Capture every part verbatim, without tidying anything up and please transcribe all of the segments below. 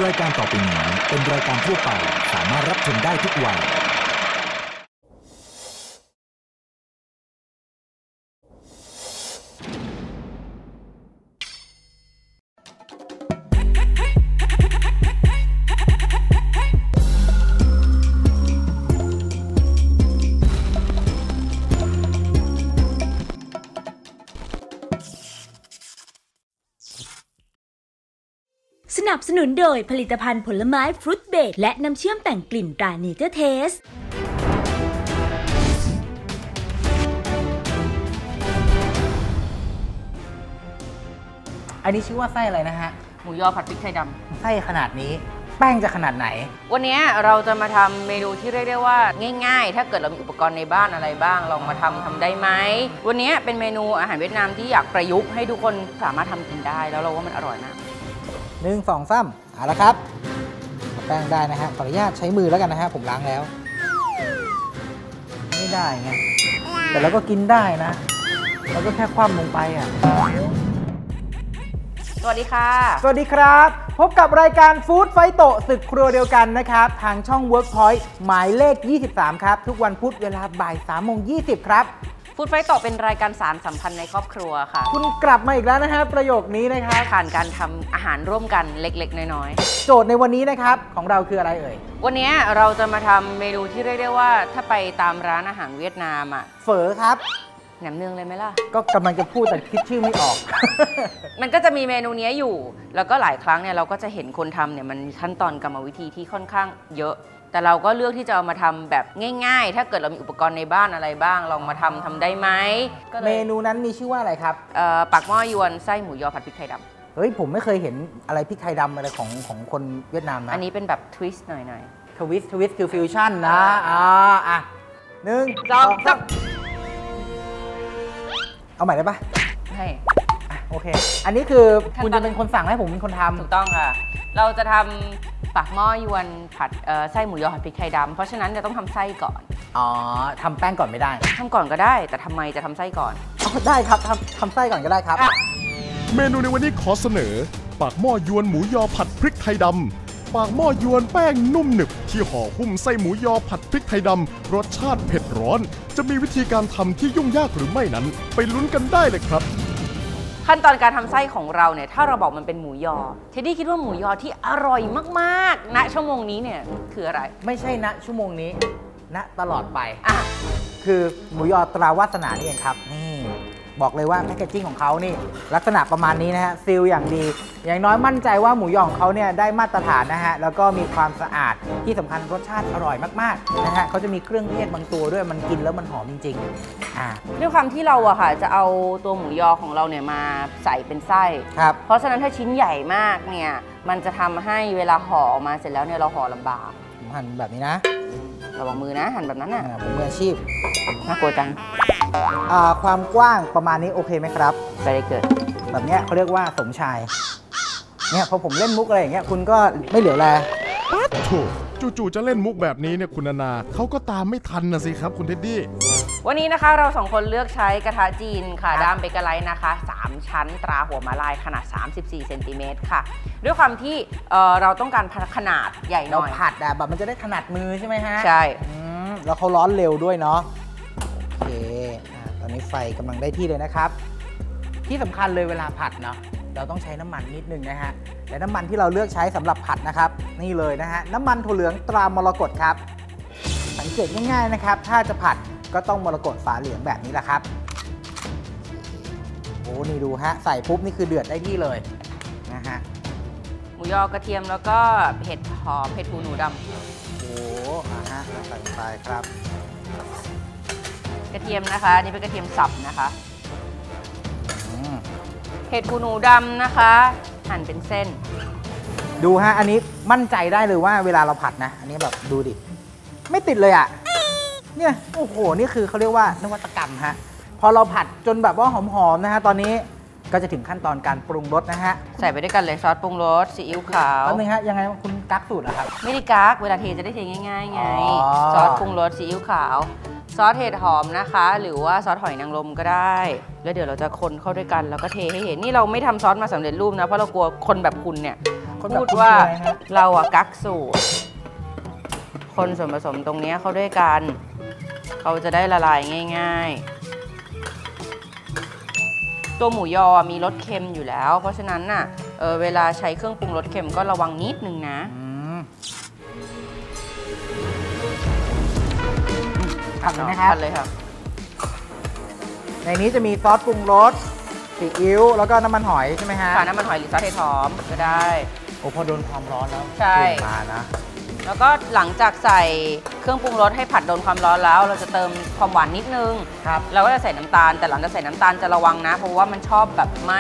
รายการต่อไปนี้เป็นรายการทั่วไปสามารถรับชมได้ทุกวัยสนับสนุนโดยผลิตภัณฑ์ผลไม้ฟรุตเบรดและน้ำเชื่อมแต่งกลิ่นตราเนเจอร์เทสอันนี้ชื่อว่าไส้อะไรนะฮะหมูยอผัดพริกไทยดำไส้ขนาดนี้แป้งจะขนาดไหนวันนี้เราจะมาทำเมนูที่เรียกได้ว่าง่ายๆถ้าเกิดเรามีอุปกรณ์ในบ้านอะไรบ้างลองมาทำทำได้ไหมวันนี้เป็นเมนูอาหารเวียดนามที่อยากประยุกต์ให้ทุกคนสามารถทำกินได้แล้วเราว่ามันอร่อยมากหนึ่งสองสามเอาละครับแป้งได้นะฮะขออนุญาตใช้มือแล้วกันนะฮะผมล้างแล้วไม่ได้ไงแต่เราก็กินได้นะเราก็แค่คว่ำลงไปอ่ะสวัสดีค่ะสวัสดีครับพบกับรายการฟู้ดไฟโตะศึกครัวเดียวกันนะครับทางช่อง Workpoint หมายเลขยี่สิบสามครับทุกวันพุธเวลาบ่ายสามโมงยี่สิบครับฟู้ดไฟโตะเป็นรายการสารสัมพันธ์ในครอบครัวค่ะคุณกลับมาอีกแล้วนะฮะประโยคนี้นะครับผ่านการทำอาหารร่วมกันเล็กๆน้อยๆโจทย์ในวันนี้นะครับของเราคืออะไรเอ่ยวันนี้เราจะมาทำเมนูที่เรียกได้ว่าถ้าไปตามร้านอาหารเวียดนามอ่ะเฝอครับแหนมเนืองเลยไหมล่ะก็กำลังจะพูดแต่คิดชื่อไม่ออกมันก็จะมีเมนูนี้อยู่แล้วก็หลายครั้งเนี่ยเราก็จะเห็นคนทำเนี่ยมันมีขั้นตอนกรรมวิธีที่ค่อนข้างเยอะแต่เราก็เลือกที่จะเอามาทำแบบง่ายๆถ้าเกิดเรามีอุปกรณ์ในบ้านอะไรบ้างลองมาทำทำได้ไหมเมนูนั้นมีชื่อว่าอะไรครับปักหม้อยวนไส้หมูยอผัดพริกไทยดำเฮ้ยผมไม่เคยเห็นอะไรพริกไทยดำอะไรของของคนเวียดนามนะอันนี้เป็นแบบทวิสต์หน่อยๆทวิสต์ทวิสต์คือฟิวชั่นนะอ่าอ่ะหนึ่งสองสามเอาใหม่ได้ปะใช่โอเคอันนี้คือคุณจะเป็นคนสั่งให้ผมเป็นคนทำถูกต้องค่ะเราจะทำปักหม้อยวนผัดไส้หมูยอผัดพริกไทยดำเพราะฉะนั้นจะต้องทำไส้ก่อนอ๋อทำแป้งก่อนไม่ได้ทำก่อนก็ได้แต่ทำไมจะทำไส้ก่อนได้ครับทำทำไส้ก่อนก็ได้ครับเมนูในวันนี้ขอเสนอปากหม้อยวนหมูยอผัดพริกไทยดำปากหม้อยวนแป้งนุ่มหนึบที่ห่อหุ้มไส้หมูยอผัดพริกไทยดำรสชาติเผ็ดร้อนจะมีวิธีการทำที่ยุ่งยากหรือไม่นั้นไปลุ้นกันได้เลยครับขั้นตอนการทำไส้ของเราเนี่ยถ้าเราบอกมันเป็นหมูยอเทดดี้คิดว่าหมูยอที่อร่อยมากๆณชั่วโมงนี้เนี่ยคืออะไรไม่ใช่ณชั่วโมงนี้ณตลอดไปอ่ะคือหมูยอตราวาสนานี่เองครับนี่บอกเลยว่าแพคเกจจิ้งของเขานี่ลักษณะประมาณนี้นะฮะซีลอย่างดีอย่างน้อยมั่นใจว่าหมูยอของเขาเนี่ยได้มาตรฐานนะฮะแล้วก็มีความสะอาดที่สำคัญรสชาติอร่อยมากๆนะฮะเขาจะมีเครื่องเทศบางตัวด้วยมันกินแล้วมันหอมจริงๆอ่าด้วยความที่เราอะค่ะจะเอาตัวหมูยอของเราเนี่ยมาใส่เป็นไส้ครับเพราะฉะนั้นถ้าชิ้นใหญ่มากเนี่ยมันจะทำให้เวลาห่อออกมาเสร็จแล้วเนี่ยเราห่อลำบากผมหั่นแบบนี้นะระวังมือนะหั่นแบบนั้นน่ะผมมืออาชีพน่ากลัวจังความกว้างประมาณนี้โอเคไหมครับไปเลยเกิดแบบนี้เขาเรียกว่าสมชายเนี่ยพอผมเล่นมุกอะไรอย่างเงี้ยคุณก็ไม่เหลียวแลปั๊ดโถจู่ๆจะเล่นมุกแบบนี้เนี่ยคุณนานาเขาก็ตามไม่ทันนะสิครับคุณเท็ดดี้วันนี้นะคะเราสองคนเลือกใช้กระทะจีนค่ะด้ามเบเกอร์ไลท์นะคะสามชั้นตราหัวม้าลายขนาดสามสิบสี่เซนติเมตรค่ะด้วยความที่เราต้องการขนาดใหญ่หน่อยเราผัดอะแบบมันจะได้ขนาดมือใช่ไหมฮะใช่แล้วเขาร้อนเร็วด้วยเนาะโอเคตอนนี้ไฟกำลังได้ที่เลยนะครับที่สำคัญเลยเวลาผัดเนาะเราต้องใช้น้ำมันนิดนึงนะฮะแต่น้ำมันที่เราเลือกใช้สำหรับผัดนะครับนี่เลยนะฮะน้ำมันถั่วเหลืองตรามรกตครับสังเกตง่ายๆนะครับถ้าจะผัดก็ต้องมรกตฝาเหลืองแบบนี้แหละครับโอ้นี่ดูฮะใส่ปุ๊บนี่คือเดือดได้ที่เลยนะฮะหมูยอกระเทียมแล้วก็เห็ดหอมเห็ดหูหนูดำโอ้อ่าฮะใส่ไปครับกระเทียมนะคะนี่เป็นกระเทียมสับนะคะเห็ดหูหนูดำนะคะหั่นเป็นเส้นดูฮะอันนี้มั่นใจได้เลยว่าเวลาเราผัดนะอันนี้แบบดูดิไม่ติดเลยอ่ะเนี่ยโอ้โหนี่คือเขาเรียกว่านวัตกรรมฮะพอเราผัดจนแบบว่าหอมๆนะฮะตอนนี้ก็จะถึงขั้นตอนการปรุงรสนะฮะใส่ไปด้วยกันเลยซอสปรุงรสซีอิ๊วขาวแล้วนึงฮะยังไงคุณกั๊กสูตรเหรอครับไม่ได้กั๊กเวลาเทจะได้เทง่ายๆไงซอสปรุงรสซีอิ๊วขาวซอสเห็ดหอมนะคะหรือว่าซอสหอยนางรมก็ได้แล้วเดี๋ยวเราจะคนเข้าด้วยกันแล้วก็เทให้เห็นนี่เราไม่ทำซอสมาสำเร็จรูปนะเพราะเรากลัวคนแบบคุณเนี่ยพูดว่าเราอะกักสูตรคนส่วนผสมตรงนี้เข้าด้วยกันเขาจะได้ละลายง่ายๆตัวหมูยอมีรสเค็มอยู่แล้วเพราะฉะนั้นน่ะ เออเวลาใช้เครื่องปรุงรสเค็มก็ระวังนิดนึงนะผัดเลยนะครับผัดเลยค่ะในนี้จะมีซอสปรุงรสซีอิ๊วแล้วก็น้ำมันหอยใช่ไหมฮะค่ะน้ำมันหอยหรือซอสเห็ดหอมก็ได้โอ้พอโดนความร้อนแล้วใช่มานะแล้วก็หลังจากใส่เครื่องปรุงรสให้ผัดโดนความร้อนแล้วเราจะเติมความหวานนิดนึงครับเราก็จะใส่น้ำตาลแต่หลังจากใส่น้ำตาลจะระวังนะเพราะว่ามันชอบแบบไหม้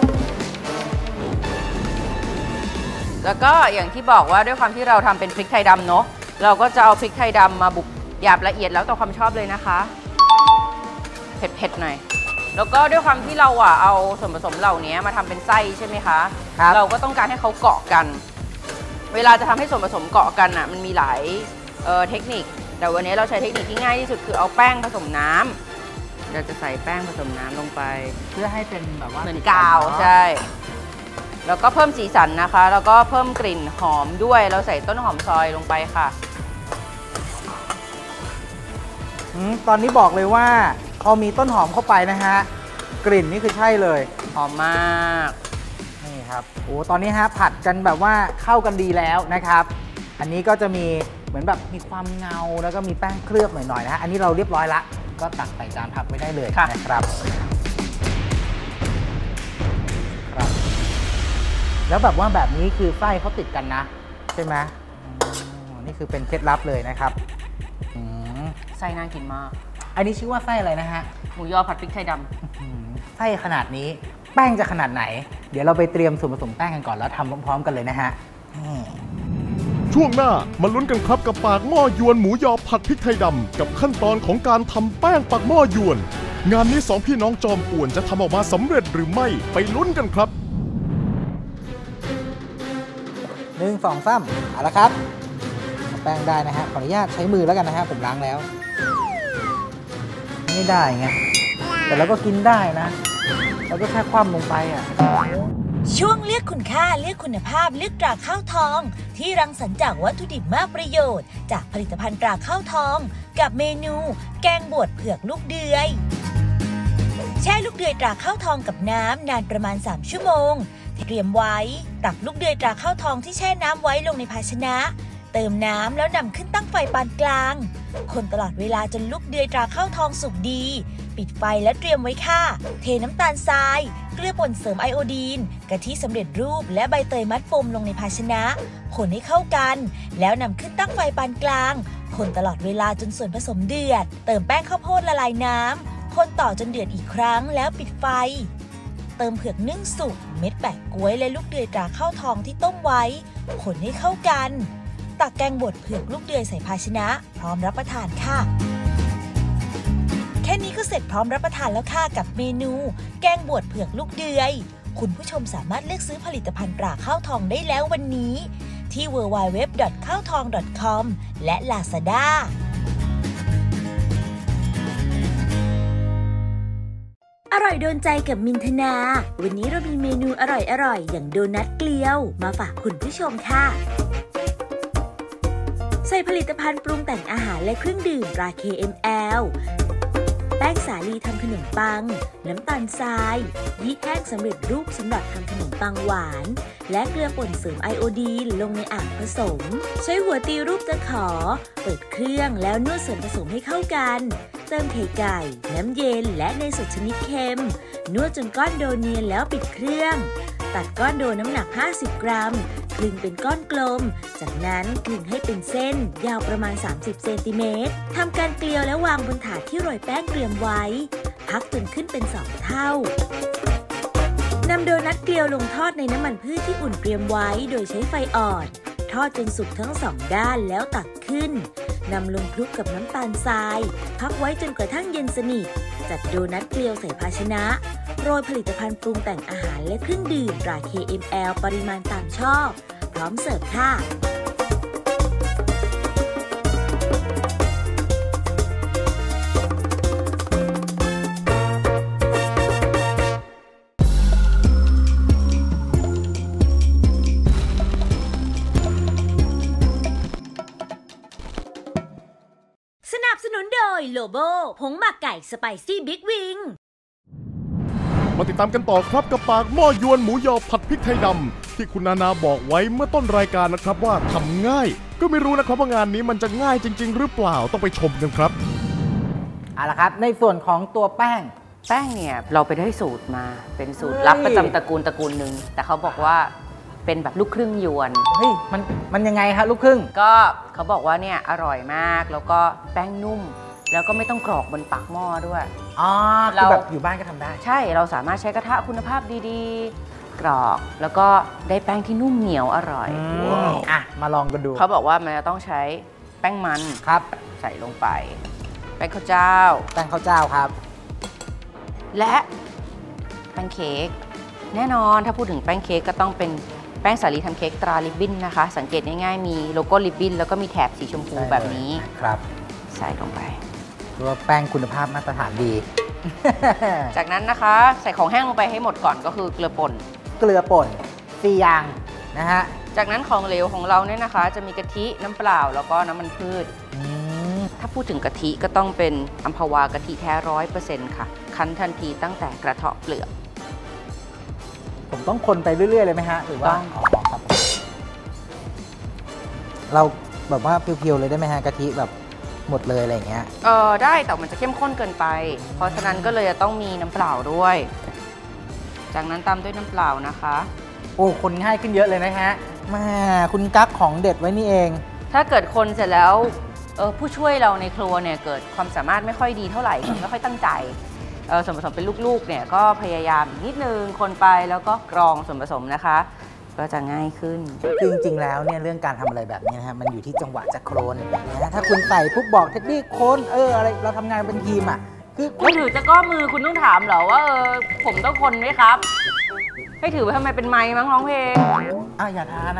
แล้วก็อย่างที่บอกว่าด้วยความที่เราทำเป็นพริกไทยดำเนาะเราก็จะเอาพริกไทยดำมาบุกหยาบละเอียดแล้วแต่ความชอบเลยนะคะเผ็ดๆหน่อยแล้วก็ด้วยความที่เราอ่ะเอาส่วนผสมเหล่านี้มาทำเป็นไส้ใช่ไหมคะเราก็ต้องการให้เขาเกาะกันเวลาจะทำให้ส่วนผสมเกาะกันอ่ะมันมีหลายเเทคนิคแต่วันนี้เราใช้เทคนิคที่ง่ายที่สุดคือเอาแป้งผสมน้ำเราจะใส่แป้งผสมน้ำลงไปเพื่อให้เป็นแบบว่าเหมือนกาวใช่แล้วก็เพิ่มสีสันนะคะแล้วก็เพิ่มกลิ่นหอมด้วยเราใส่ต้นหอมซอยลงไปค่ะตอนนี้บอกเลยว่าพอมีต้นหอมเข้าไปนะฮะกลิ่นนี่คือใช่เลยหอมมากนี่ครับโอ้ตอนนี้ฮะผัดกันแบบว่าเข้ากันดีแล้วนะครับอันนี้ก็จะมีเหมือนแบบมีความเงาแล้วก็มีแป้งเคลือบหน่อยๆนะฮะอันนี้เราเรียบร้อยละก็ตักใส่จานพักไว้ได้เลยนะครับครับแล้วแบบว่าแบบนี้คือไส้เขาติดกันนะใช่ไหมนี่คือเป็นเคล็ดลับเลยนะครับไส้น่ากินมากอันนี้ชื่อว่าไส้อะไรนะฮะหมูยอผัดพริกไทยดำไส้ขนาดนี้แป้งจะขนาดไหนเดี๋ยวเราไปเตรียมส่วนผสมแป้งกันก่อนแล้วทำพร้อมๆกันเลยนะฮะช่วงหน้ามาลุ้นกันครับกับปากหม้อยวนหมูยอผัดพริกไทยดำกับขั้นตอนของการทำแป้งปากหม้อยวนงานนี้สองพี่น้องจอมป่วนจะทำออกมาสำเร็จหรือไม่ไปลุ้นกันครับหนึ่งสองสามเอาละครับแป้งได้นะฮะขออนุญาตใช้มือแล้วกันนะฮะผมล้างแล้วไม่ได้ไงแต่เราก็กินได้นะเราก็แค่คว่ำลงไปอ่ะช่วงเลือกคุณค่าเลือกคุณภาพเลือกตราข้าวทองที่รังสรรค์จากวัตถุดิบมากประโยชน์จากผลิตภัณฑ์ตราข้าวทองกับเมนูแกงบวชเผือกลูกเดือยแช่ลูกเดือยตราข้าวทองกับน้ำนานประมาณสามชั่วโมงเตรียมไว้ตักลูกเดือยตราข้าวทองที่แช่น้ำไว้ลงในภาชนะเติมน้ำแล้วนำขึ้นตั้งไฟปานกลางคนตลอดเวลาจนลูกเดือยตราข้าวทองสุกดีปิดไฟและเตรียมไว้ค่ะเทน้ำตาลทรายเกลือป่นเสริมไอโอดีนกะทิสำเร็จรูปและใบเตยมัดปมลงในภาชนะคนให้เข้ากันแล้วนำขึ้นตั้งไฟปานกลางคนตลอดเวลาจนส่วนผสมเดือดเติมแป้งข้าวโพดละลายน้ำคนต่อจนเดือดอีกครั้งแล้วปิดไฟเติมเผือกนึ่งสุกเม็ดแปะก๊วยและลูกเดือยตราข้าวทองที่ต้มไว้คนให้เข้ากันตักแกงบดเผือกลูกเดือยใส่ภาชนะพร้อมรับประทานค่ะแค่นี้ก็เสร็จพร้อมรับประทานแล้วค่ะกับเมนูแกงบวชเผือกลูกเดือยคุณผู้ชมสามารถเลือกซื้อผลิตภัณฑ์ตราข้าวทองได้แล้ววันนี้ที่ ดับเบิลยู ดับเบิลยู ดับเบิลยู ดอท ข้าวทอง ดอท คอม และ Lazada อร่อยโดนใจกับมินทนาวันนี้เรามีเมนูอร่อยๆอย่างโดนัทเกลียวมาฝากคุณผู้ชมค่ะใส่ผลิตภัณฑ์ปรุงแต่งอาหารและเครื่องดื่มตรา เค เอ็ม แอล แป้งสาลีทำขนมปังน้ำตาลทรายยีสต์แห้งสำเร็จรูปสำหรับทำขนมปังหวานและเกลือป่นเสริมไอโอดีนลงในอ่างผสมใช้หัวตีรูปตะขอเปิดเครื่องแล้วนวดส่วนผสมให้เข้ากันเติมไข่ไก่น้ำเย็นและเนยสดชนิดเค็มนวดจนก้อนโดเนียนแล้วปิดเครื่องตัดก้อนโดน้ำหนักห้าสิบกรัมคลึงเป็นก้อนกลมจากนั้นคลึงให้เป็นเส้นยาวประมาณสามสิบเซนติเมตรทำการเกลียวและวางบนถาดที่โรยแป้งเตรียมไว้พักจนขึ้นเป็นสองเท่านำโดนัทเกลียวลงทอดในน้ำมันพืชที่อุ่นเตรียมไว้โดยใช้ไฟอ่อนทอดจนสุกทั้งสองด้านแล้วตักขึ้นนำลงคลุกกับน้ำตาลทรายพักไว้จนกระทั่งเย็นสนิทจัดโดนัทเกลียวใส่ภาชนะโรยผลิตภัณฑ์ปรุงแต่งอาหารและเครื่องดื่มตรา เค เอ็ม แอล ปริมาณตามชอบพร้อมเสิร์ฟค่ะยโลโบผงหมักไก่สไปซี่บิ๊กวิงมาติดตามกันต่อครับกับปากหม้อยวนหมูยอผัดพริกไทยดำที่คุณนานาบอกไว้เมื่อต้นรายการนะครับว่าทำง่ายก็ไม่รู้นะครับว่างานนี้มันจะง่ายจริงๆหรือเปล่าต้องไปชมกันครับเอาละครับในส่วนของตัวแป้งแป้งเนี่ยเราไปได้สูตรมาเป็นสูตรลับประจำตระกูลตระกูลหนึ่งแต่เขาบอกว่าเป็นแบบลูกครึ่งยวนเฮ้ยมันมันยังไงครับลูกครึ่งก็เขาบอกว่าเนี่ยอร่อยมากแล้วก็แป้งนุ่มแล้วก็ไม่ต้องกรอกบนปากหม้อด้วยอ๋อคือแบบอยู่บ้านก็ทำได้ใช่เราสามารถใช้กระทะคุณภาพดีๆกรอกแล้วก็ได้แป้งที่นุ่มเหนียวอร่อยอ่ะมาลองกันดูเขาบอกว่ามันจะต้องใช้แป้งมันครับใส่ลงไปแป้งข้าวเจ้าแป้งข้าวเจ้าครับและแป้งเค้กแน่นอนถ้าพูดถึงแป้งเค้กก็ต้องเป็นแป้งสาลีทำเค้กตราลิบบิ้นนะคะสังเกตง่ายๆมีโลโก้ลิบบิ้นแล้วก็มีแถบสีชมพูแบบนี้ครับใส่ลงไปตัวแป้งคุณภาพมาตรฐานดีจากนั้นนะคะใส่ของแห้งลงไปให้หมดก่อนก็คือเกลือป่นเกลือป่นสี่อย่างนะฮะจากนั้นของเหลวของเราเนี่ยนะคะจะมีกะทิน้ำเปล่าแล้วก็น้ำมันพืชถ้าพูดถึงกะทิก็ต้องเป็นอัมพวากะทิแท้ร้อยเปอร์เซ็นต์ค่ะคั้นทันทีตั้งแต่กระเทาะเปลือกผมต้องคนไปเรื่อยๆเลยไหมฮะหรือว่าอ๋อครับเราแบบว่าเพียวๆเลยได้ไหมฮะกะทิแบบหมดเลยอะไรอย่างเงี้ยเออได้แต่มันจะเข้มข้นเกินไปเพราะฉะนั้นก็เลยจะต้องมีน้ำเปล่าด้วยจากนั้นตามด้วยน้ำเปล่านะคะโอ้คนง่ายขึ้นเยอะเลยนะฮะมาคุณกั๊กของเด็ดไว้นี่เองถ้าเกิดคนเสร็จแล้วเออผู้ช่วยเราในครัวเนี่ยเกิดความสามารถไม่ค่อยดีเท่าไหร่ไม่ค่อยตั้งใจเออส่วนผสมเป็นลูกๆเนี่ยก็พยายามนิดนึงคนไปแล้วก็กรองส่วนผสมนะคะก็จะง่ายขึ้นจริงๆแล้วเนี่ยเรื่องการทำอะไรแบบนี้นะฮะมันอยู่ที่จังหวะจะโคลนนะถ้าคุณใส่ปุ๊บบอกเท็ดดี้โคลนเอออะไรเราทำงานเป็นทีมอ่ะคือคุณถือจะก้อมือคุณต้องถามเหรอว่าเออผมต้องคนไหมครับให้ถือไว้ทำไมเป็นไมค์มั้งร้องเพลงอ้าวอย่าท้านะ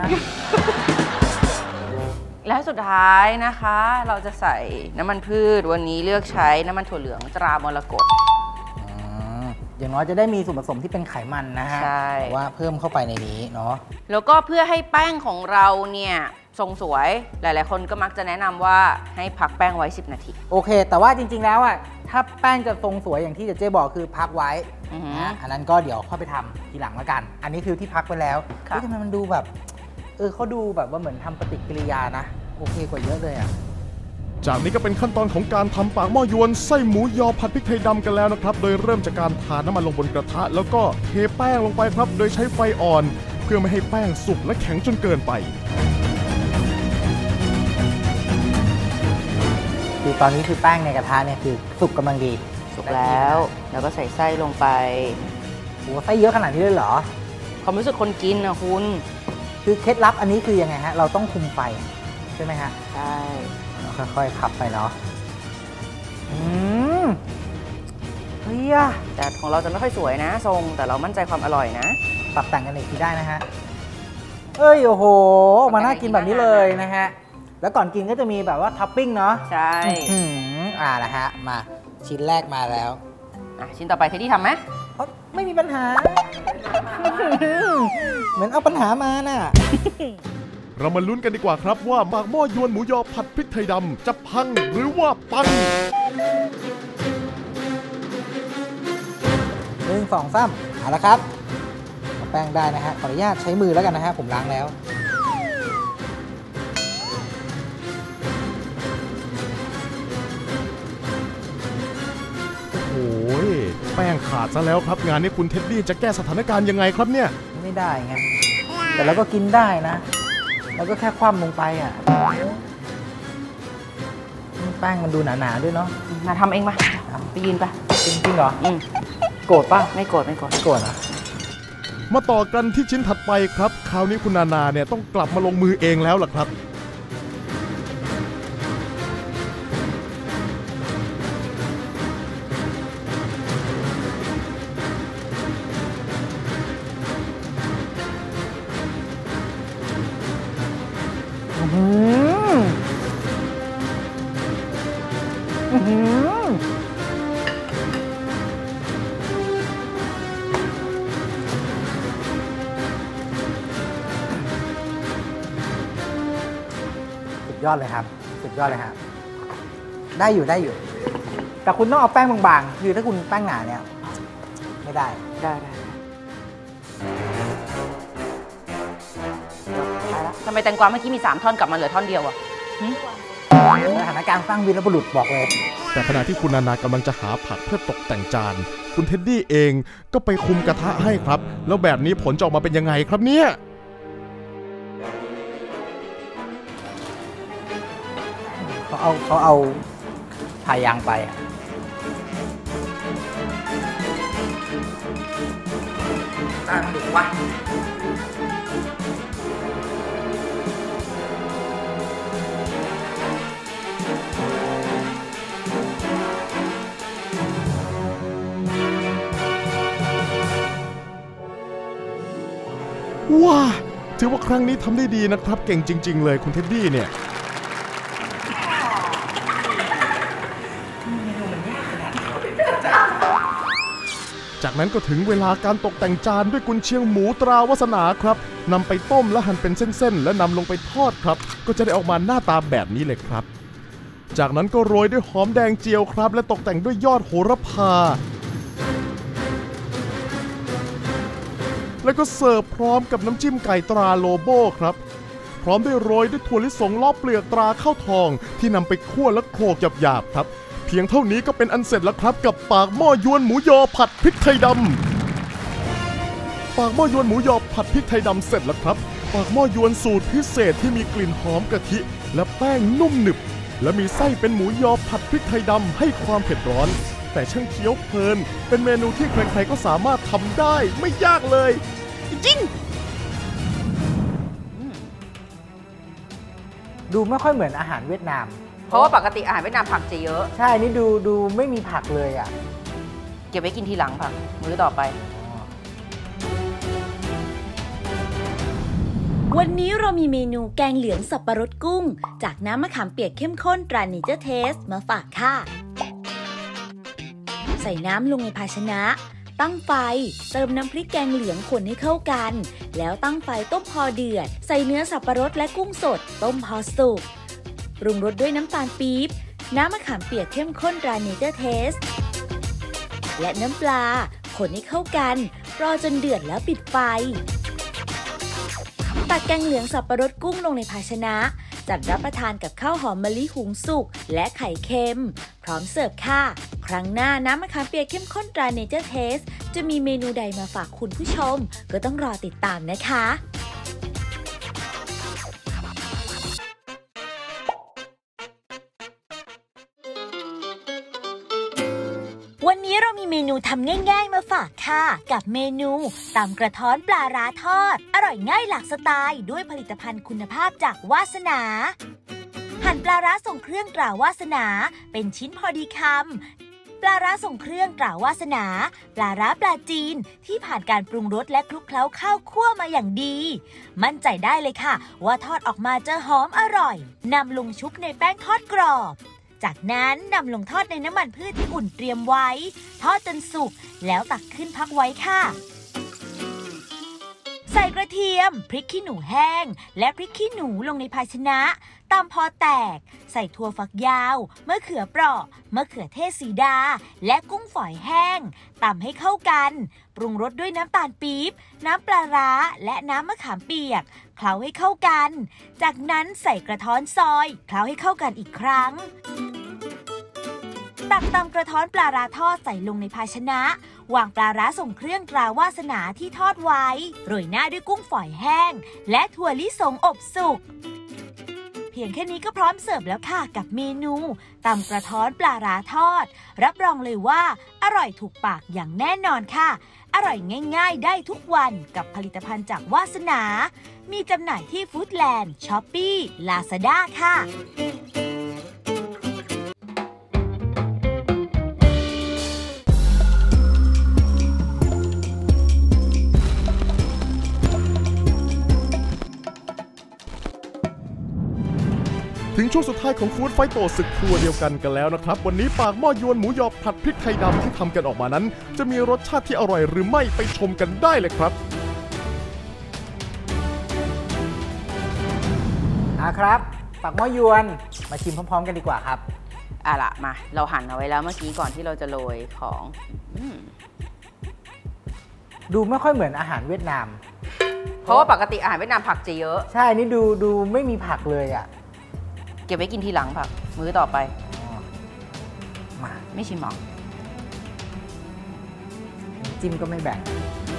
และสุดท้ายนะคะเราจะใส่น้ำมันพืชวันนี้เลือกใช้น้ำมันถั่วเหลืองตรามรกตอย่างน้อยจะได้มีส่วนผสมที่เป็นไขมันนะฮะว่าเพิ่มเข้าไปในนี้เนาะแล้วก็เพื่อให้แป้งของเราเนี่ยทรงสวยหลายๆคนก็มักจะแนะนำว่าให้พักแป้งไว้สิบนาทีโอเคแต่ว่าจริงๆแล้วอ่ะถ้าแป้งจะทรงสวยอย่างที่เจ๊บอกคือพักไว้นะอันนั้นก็เดี๋ยวค่อยไปทำทีหลังแล้วกันอันนี้คือที่พักไปแล้วทำไมมันดูแบบเออเขาดูแบบว่าเหมือนทำปฏิกิริยานะโอเคกว่าเยอะเลยอ่ะจากนี้ก็เป็นขั้นตอนของการทำปากหม้อยวนไส้หมูยอผัดพริกไทยดำกันแล้วนะครับโดยเริ่มจากการทาน้ำมันลงบนกระทะแล้วก็เทแป้งลงไปครับโดยใช้ไฟอ่อนเพื่อไม่ให้แป้งสุกและแข็งจนเกินไปคือตอนนี้คือแป้งในกระทะเนี่ยคือสุกกำลังดีสุกแล้วแล้วก็ใส่ไส้ลงไปโอ้ไส้เยอะขนาดนี้เลยเหรอความรู้สึกคนกินนะคุณคือเคล็ดลับอันนี้คือยังไงฮะเราต้องคุมไฟใช่ไหมฮะใช่ค่อยๆขับไปเนาะอืมเฮียแต่ของเราจะไม่ค่อยสวยนะทรงแต่เรามั่นใจความอร่อยนะปรับแต่งกันอีกทีได้นะฮะเอ้ยโอ้โหมาน่ากินแบบนี้เลยนะฮะแล้วก่อนกินก็จะมีแบบว่าท็อปปิ้งเนาะใช่อ่านะฮะมาชิ้นแรกมาแล้วอ่ะชิ้นต่อไปเทดดี้ทำไหมไม่มีปัญหาเหมือนเอาปัญหามาน่ะเรามาลุ้นกันดีกว่าครับว่าปากหม้อยวนหมูยอผัดพริกไทยดำจะพังหรือว่าปังหนึ่งสองสามเอาละครับแป้งได้นะฮะขออนุญาตใช้มือแล้วกันนะฮะผมล้างแล้วโอ้ยแป้งขาดซะแล้วครับงานนี้คุณเท็ดดี้จะแก้สถานการณ์ยังไงครับเนี่ยไม่ได้ไงแต่เราก็กินได้นะแล้วก็แค่คว่ำลงไปอ่ะแป้งมันดูหนาๆด้วยเนาะมาทำเองมาไปยืนไปจริงๆเหรออืมโกรธป่ะไม่โกรธไม่โกรธโกรธอ่ะมาต่อกันที่ชิ้นถัดไปครับคราวนี้คุณนานาเนี่ยต้องกลับมาลงมือเองแล้วล่ะครับสุดยอดเลยครับสุดยอดเลยครับได้อยู่ได้อยู่แต่คุณต้องเอาแป้งบางๆคือถ้าคุณแป้งหนาเนี่ยไม่ได้ได้ได้ทำไมแตงกวาเมื่อกี้มีสามท่อนกลับมาเหลือท่อนเดียวอ่ะสถานการณ์สร้างวีรบุรุษบอกเลยแต่ขณะที่คุณนานากำลังจะหาผักเพื่อตกแต่งจานคุณเท็ดดี้เองก็ไปคุมกระทะให้ครับแล้วแบบนี้ผลจะออกมาเป็นยังไงครับเนี่ยเขาเอาเขาเอาพายางไปตาถูกวะว้าถือว่าครั้งนี้ทำได้ดีนะครับเก่งจริงๆเลยคุณเท็ดดี้เนี่ยจากนั้นก็ถึงเวลาการตกแต่งจานด้วยกุนเชียงหมูตราวาสนาครับนำไปต้มและหั่นเป็นเส้นๆและนำลงไปทอดครับก็จะได้ออกมาหน้าตาแบบนี้เลยครับจากนั้นก็โรยด้วยหอมแดงเจียวครับและตกแต่งด้วยยอดโหระพาแล้วก็เสิร์ฟพร้อมกับน้ำจิ้มไก่ตราโลโบ้ครับพร้อมด้วยโรยด้วยถั่วลิสงล้อเปลือกตราข้าวทองที่นำไปคั่วและโขลกหยาบๆครับเพียงเท่านี้ก็เป็นอันเสร็จแล้วครับกับปากหม้อยวนหมูยอผัดพริกไทยดำปากหม้อยวนหมูยอผัดพริกไทยดำเสร็จแล้วครับปากหม้อยวนสูตรพิเศษที่มีกลิ่นหอมกะทิและแป้งนุ่มหนึบและมีไส้เป็นหมูยอผัดพริกไทยดำให้ความเผ็ดร้อนแต่ช่างเคี้ยวเพลินเป็นเมนูที่ใครๆก็สามารถทำได้ไม่ยากเลยจริงดูไม่ค่อยเหมือนอาหารเวียดนามเพราะว่าปกติอาหารเวียดนามผักจะเยอะใช่นี่ดูดูไม่มีผักเลยอ่ะเก็บไว้กินทีหลังผักมื้อต่อไปวันนี้เรามีเมนูแกงเหลืองสับปะรดกุ้งจากน้ำมะขามเปียกเข้มข้นตราเนเจอร์เทสมาฝากค่ะใส่น้ำลงในภาชนะตั้งไฟเติมน้ำพริกแกงเหลืองคนให้เข้ากันแล้วตั้งไฟต้มพอเดือดใส่เนื้อสับปะรดและกุ้งสดต้มพอสุกปรุงรสด้วยน้ำตาลปี๊บน้ำมะขามเปียกเข้มข้นตราเนเจอร์เทสและน้ำปลาคนให้เข้ากันรอจนเดือดแล้วปิดไฟตักแกงเหลืองสับปะรดกุ้งลงในภาชนะจัดรับประทานกับข้าวหอมมะลิหุงสุกและไข่เค็มพร้อมเสิร์ฟค่ะครั้งหน้าน้ำมะขามเปียกเข้มข้นตราเนเจอร์เทสจะมีเมนูใดมาฝากคุณผู้ชมก็ต้องรอติดตามนะคะวันนี้เรามีเมนูทำง่ายๆมาฝากค่ะกับเมนูตำกระท้อนปลาร้าทอดอร่อยง่ายหลากสไตล์ด้วยผลิตภัณฑ์คุณภาพจากวาสนาหั่นปลาร้าส่งเครื่องตราวาสนาเป็นชิ้นพอดีคำปลาร้าส่งเครื่องตราวาสนาปลาร้าปลาจีนที่ผ่านการปรุงรสและคลุกเคล้าข้าวคั่วมาอย่างดีมั่นใจได้เลยค่ะว่าทอดออกมาจะหอมอร่อยนำลงชุบในแป้งทอดกรอบจากนั้นนำลงทอดในน้ำมันพืชที่อุ่นเตรียมไว้ทอดจนสุกแล้วตักขึ้นพักไว้ค่ะใส่กระเทียมพริกขี้หนูแห้งและพริกขี้หนูลงในภาชนะตำพอแตกใส่ถั่วฝักยาวมะเขือเปราะมะเขือเทศสีดาและกุ้งฝอยแห้งตำให้เข้ากันปรุงรสด้วยน้ำตาลปี๊บน้ำปลาร้าและน้ำมะขามเปียกเคล้าให้เข้ากันจากนั้นใส่กระท้อนซอยเคล้าให้เข้ากันอีกครั้งตักตำกระท้อนปลาร้าทอดใส่ลงในภาชนะวางปลาร้าส่งเครื่องตราวาสนาที่ทอดไว้โรยหน้าด้วยกุ้งฝอยแห้งและถั่วลิสงอบสุกเพียงแค่นี้ก็พร้อมเสิร์ฟแล้วค่ะกับเมนูตำกระท้อนปลาร้าทอดรับรองเลยว่าอร่อยถูกปากอย่างแน่นอนค่ะอร่อยง่ายๆได้ทุกวันกับผลิตภัณฑ์จากวาสนามีจำหน่ายที่ฟู้ดแลนด์ช้อปปี้ลาซาด้าค่ะถึงช่วงสุดท้ายของฟู้ดไฟโตศึกครัวเดียวกันกันแล้วนะครับวันนี้ปากหม้อยวนหมูยอผัดพริกไทยดำที่ทำกันออกมานั้นจะมีรสชาติที่อร่อยหรือไม่ไปชมกันได้เลยครับอ่ะครับปากหม้อยวนมาชิมพร้อมๆกันดีกว่าครับอ่ะละมาเราหั่นเอาไว้แล้วเมื่อกี้ก่อนที่เราจะโรยของอดูไม่ค่อยเหมือนอาหารเวียดนามเพราะว่าปกติอาหารเวียดนามผักจะเยอะใช่นี่ดูดูไม่มีผักเลยอ่ะเก็บไว้กินทีหลังผักมื้อต่อไปมาไม่ชิมหรอจิ้มก็ไม่แบ่ง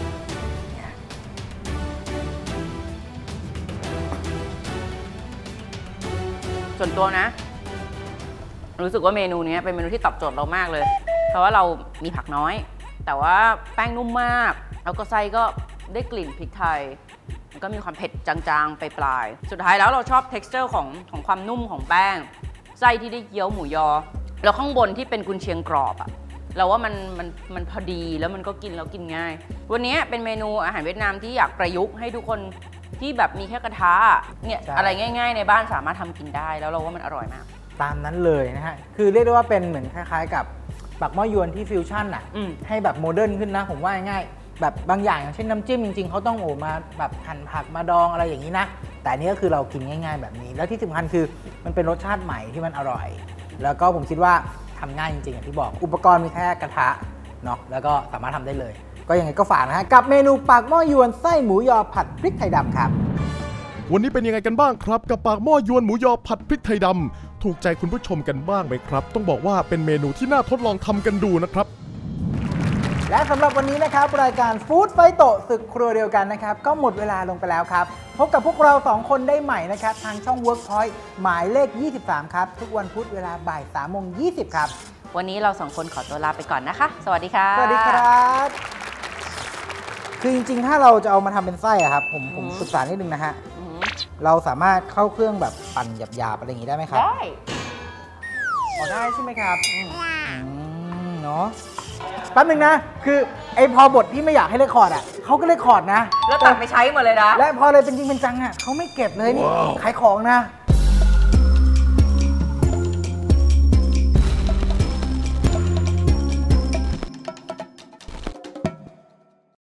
ส่วนตัวนะรู้สึกว่าเมนูนี้เป็นเมนูที่ตอบโจทย์เรามากเลยเพราะว่าเรามีผักน้อยแต่ว่าแป้งนุ่มมากแล้วก็ไส้ก็ได้กลิ่นพริกไทยก็มีความเผ็ดจางๆไปปลายสุดท้ายแล้วเราชอบ texture ของของความนุ่มของแป้งไส้ที่ได้เคี้ยวหมูยอแล้วข้างบนที่เป็นกุนเชียงกรอบอะเราว่ามันมันมันพอดีแล้วมันก็กินแล้วกินง่ายวันนี้เป็นเมนูอาหารเวียดนามที่อยากประยุกต์ให้ทุกคนที่แบบมีแค่กระทะเนี่ยอะไรง่ายๆในบ้านสามารถทำกินได้แล้วเราว่ามันอร่อยมากตามนั้นเลยนะฮะคือเรียกได้ว่าเป็นเหมือนคล้ายๆกับปักหม้อยวนที่ฟิวชั่นอ่ะให้แบบโมเดิร์นขึ้นนะผมว่าง่ายแบบบางอย่างอย่างเช่นน้ำจิ้มจริงๆเขาต้องโอ้มาแบบหั่นผักมาดองอะไรอย่างนี้นะแต่อันนี้ก็คือเรากินง่ายๆแบบนี้แล้วที่สำคัญคือมันเป็นรสชาติใหม่ที่มันอร่อยแล้วก็ผมคิดว่าทำง่ายจริงๆอย่างที่บอกอุปกรณ์มีแค่กระทะเนาะแล้วก็สามารถทำได้เลยก็ยังไงก็ฝากนะฮะกับเมนูปากหม้อยวนไส้หมูยอผัดพริกไทยดำครับวันนี้เป็นยังไงกันบ้างครับกับปากหม้อยวนหมูยอผัดพริกไทยดำถูกใจคุณผู้ชมกันบ้างไหมครับต้องบอกว่าเป็นเมนูที่น่าทดลองทำกันดูนะครับและสำหรับวันนี้นะครับรายการฟู้ดไฟโตะศึกครัวเดียวกันนะครับก็หมดเวลาลงไปแล้วครับพบกับพวกเราสองคนได้ใหม่นะครับทางช่อง Workpoint หมายเลขยี่สิบสามครับทุกวันพุธเวลาบ่าย สามโมงยี่สิบ ครับวันนี้เราสองคนขอตัวลาไปก่อนนะคะสวัสดีค่ะสวัสดีครับคือจริงๆถ้าเราจะเอามาทำเป็นไส้อะครับผมผมปรึกษานิดนึงนะฮะเราสามารถเข้าเครื่องแบบปั่นหยาบๆอะไรอย่างนี้ได้ไหมครับได้อ๋อได้ใช่ไหมครับอืมเนาะแป๊บนึงนะคือไอพอบทที่ไม่อยากให้เรคคอร์ดอ่ะเขาก็เรคคอร์ดนะแล้วตัดไปใช้หมดเลยนะและพอเลยเป็นจริงเป็นจังอ่ะเขาไม่เก็บเลยนี่ขายของนะ